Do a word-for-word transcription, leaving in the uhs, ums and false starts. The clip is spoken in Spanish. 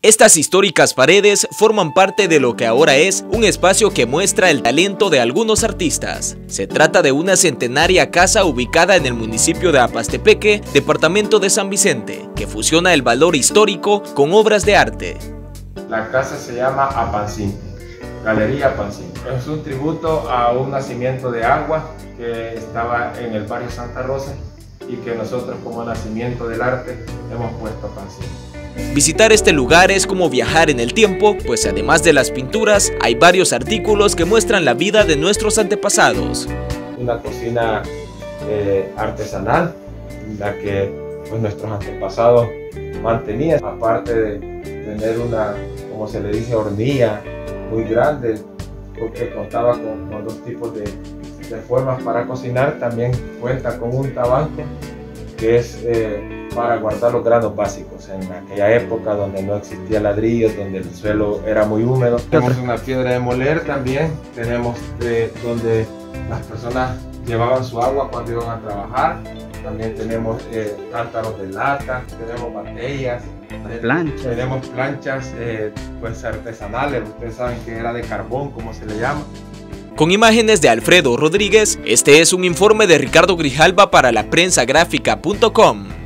Estas históricas paredes forman parte de lo que ahora es un espacio que muestra el talento de algunos artistas. Se trata de una centenaria casa ubicada en el municipio de Apastepeque, departamento de San Vicente, que fusiona el valor histórico con obras de arte. La casa se llama Apancín, Galería Apancín. Es un tributo a un nacimiento de agua que estaba en el barrio Santa Rosa y que nosotros, como nacimiento del arte, hemos puesto Apancín. Visitar este lugar es como viajar en el tiempo, pues además de las pinturas, hay varios artículos que muestran la vida de nuestros antepasados. Una cocina eh, artesanal, la que pues, nuestros antepasados mantenían, aparte de tener una, como se le dice, hornilla muy grande, porque contaba con, con dos tipos de, de formas para cocinar. También cuenta con un tabanco, que es eh, para guardar los granos básicos en aquella época donde no existía ladrillos, donde el suelo era muy húmedo. Tenemos una piedra de moler también, tenemos eh, donde las personas llevaban su agua cuando iban a trabajar. También tenemos eh, cántaros de lata, tenemos botellas, planchas. tenemos planchas eh, pues artesanales, ustedes saben que era de carbón, como se le llama. Con imágenes de Alfredo Rodríguez, este es un informe de Ricardo Grijalva para la prensa gráfica punto com.